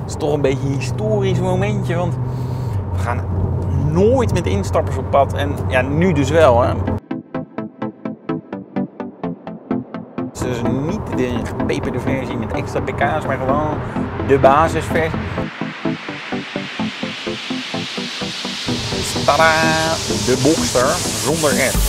Het is toch een beetje een historisch momentje, want we gaan nooit met instappers op pad. En ja, nu dus wel, hè. Het is dus niet de gepeperde versie met extra pk's, maar gewoon de basisversie. Tada! De Boxster zonder S.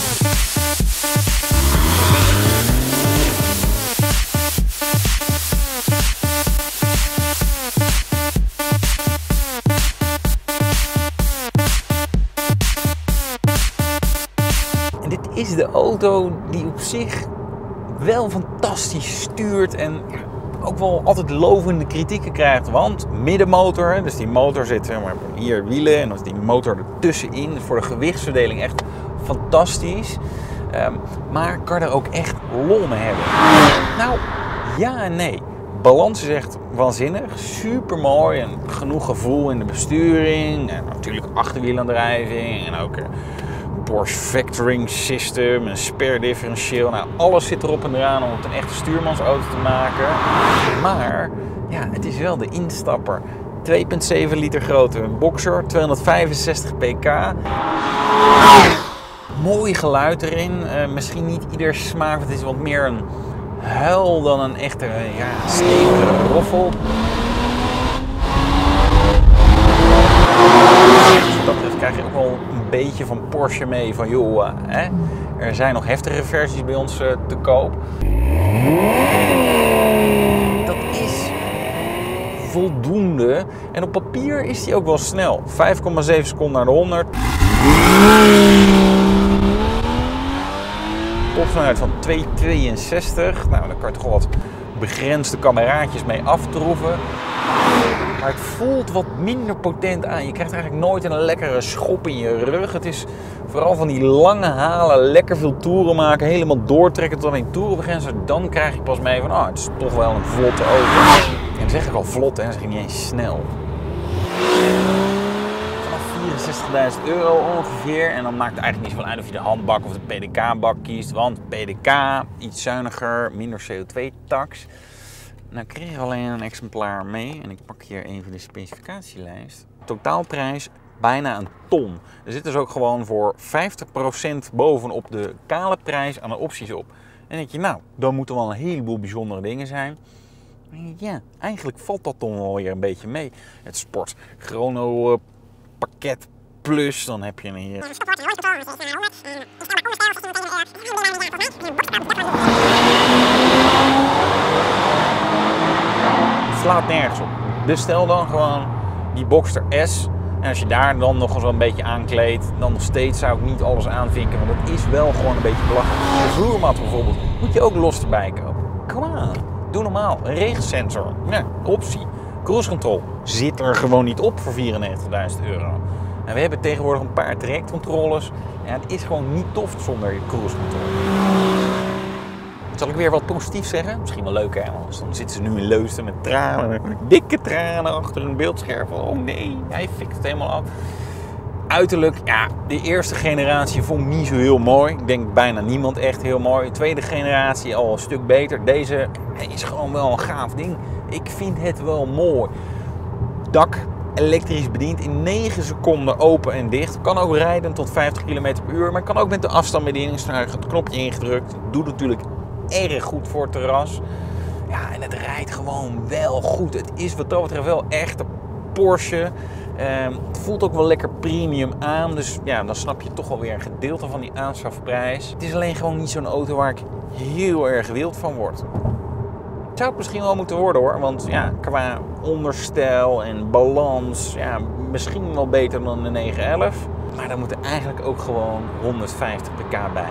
En dit is de auto die op zich wel fantastisch stuurt en ook wel altijd lovende kritieken krijgt. Want middenmotor, dus die motor zit zeg maar, hier wielen en dan is die motor ertussenin. Dus voor de gewichtsverdeling echt fantastisch. Maar kan er ook echt lol mee hebben? Nou, ja en nee. Balans is echt waanzinnig, super mooi en genoeg gevoel in de besturing. En natuurlijk achterwielaandrijving en ook Porsche Vectoring System, een spare differentieel. Nou, alles zit erop en eraan om het een echte stuurmansauto te maken. Maar ja, het is wel de instapper. 2,7 liter grote Boxer, 265 pk. Mooi geluid erin. Misschien niet ieder smaak, het is wat meer een huil dan een echte stevige roffel. Dat krijg je ook wel een beetje van Porsche mee van joh, er zijn nog heftige versies bij ons te koop. Dat is voldoende en op papier is die ook wel snel. 5,7 seconden naar de 100. Topsnelheid van 2,62. Nou, daar kan je toch wel wat begrensde kameraadjes mee aftroeven. Maar het voelt wat minder potent aan. Je krijgt eigenlijk nooit een lekkere schop in je rug. Het is vooral van die lange halen, lekker veel toeren maken, helemaal doortrekken tot aan die toerenbegrensing. Dan krijg je pas mee van, het is toch wel een vlotte auto. En dan zeg ik al vlot, hè, dan zeg ik niet eens snel. Vanaf 64.000 euro ongeveer. En dan maakt het eigenlijk niet zoveel uit of je de handbak of de PDK-bak kiest. Want PDK, iets zuiniger, minder CO2-tax. Nou kreeg ik alleen een exemplaar mee en ik pak hier even de specificatielijst. Totaalprijs bijna een ton. Er zit dus ook gewoon voor 50% bovenop de kale prijs aan de opties op. En dan denk je, nou, dan moeten wel een heleboel bijzondere dingen zijn. Ja, eigenlijk valt dat dan wel weer een beetje mee. Het Sport Chrono pakket plus, dan heb je hier. Slaat nergens op. Dus stel dan gewoon die Boxster S. En als je daar dan nog eens een beetje aankleedt, dan nog steeds zou ik niet alles aanvinken. Want het is wel gewoon een beetje belachelijk. De vloermat bijvoorbeeld moet je ook los erbij kopen. Come on, doe normaal. Een regensensor, ja, optie. Cruise control zit er gewoon niet op voor 94.000 euro. En we hebben tegenwoordig een paar trajectcontroles. Ja, het is gewoon niet tof zonder je cruise control. Zal ik weer wat positiefs zeggen? Misschien wel leuk, hè? Want dan zitten ze nu in Leusden met tranen, dikke tranen achter hun beeldscherm. Oh nee, hij fikt het helemaal af. Uiterlijk, ja, de eerste generatie vond ik niet zo heel mooi. Ik denk bijna niemand echt heel mooi. De tweede generatie al een stuk beter. Deze is gewoon wel een gaaf ding. Ik vind het wel mooi. Dak elektrisch bediend in 9 seconden open en dicht. Kan ook rijden tot 50 km per uur. Maar kan ook met de afstandsbediening. Het knopje ingedrukt. Doet natuurlijk erg goed voor het terras. Ja, en het rijdt gewoon wel goed. Het is wat dat betreft wel echt een Porsche. Het voelt ook wel lekker premium aan. Dus ja, dan snap je toch wel weer een gedeelte van die aanschafprijs. Het is alleen gewoon niet zo'n auto waar ik heel erg wild van word. Het zou het misschien wel moeten worden hoor. Want ja, qua onderstel en balans, ja, misschien wel beter dan de 911. Maar dan moet er eigenlijk ook gewoon 150 pk bij.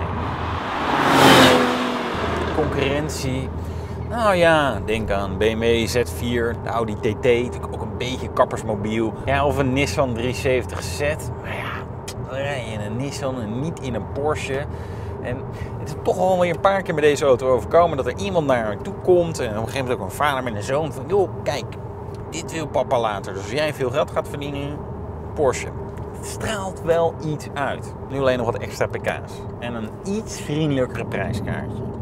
Concurrentie. Nou ja, denk aan BMW Z4, de Audi TT, natuurlijk ook een beetje kappersmobiel. Ja, of een Nissan 370Z. Maar ja, dan rij je in een Nissan en niet in een Porsche. En het is toch al weer een paar keer met deze auto overkomen dat er iemand naar me toe komt. En op een gegeven moment ook een vader met een zoon van, joh, kijk, dit wil papa later. Dus als jij veel geld gaat verdienen, Porsche. Het straalt wel iets uit. Nu alleen nog wat extra pk's. En een iets vriendelijkere prijskaartje.